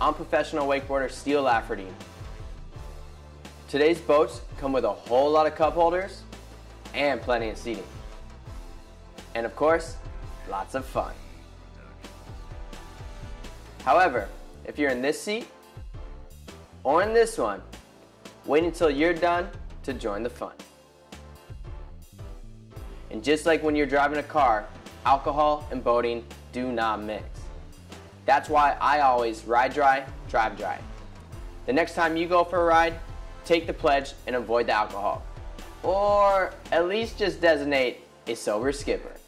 I'm professional wakeboarder Steel Lafferty. Today's boats come with a whole lot of cup holders and plenty of seating. And of course, lots of fun. However, if you're in this seat or in this one, wait until you're done to join the fun. And just like when you're driving a car, alcohol and boating do not mix. That's why I always ride dry, drive dry. The next time you go for a ride, take the pledge and avoid the alcohol. Or at least just designate a sober skipper.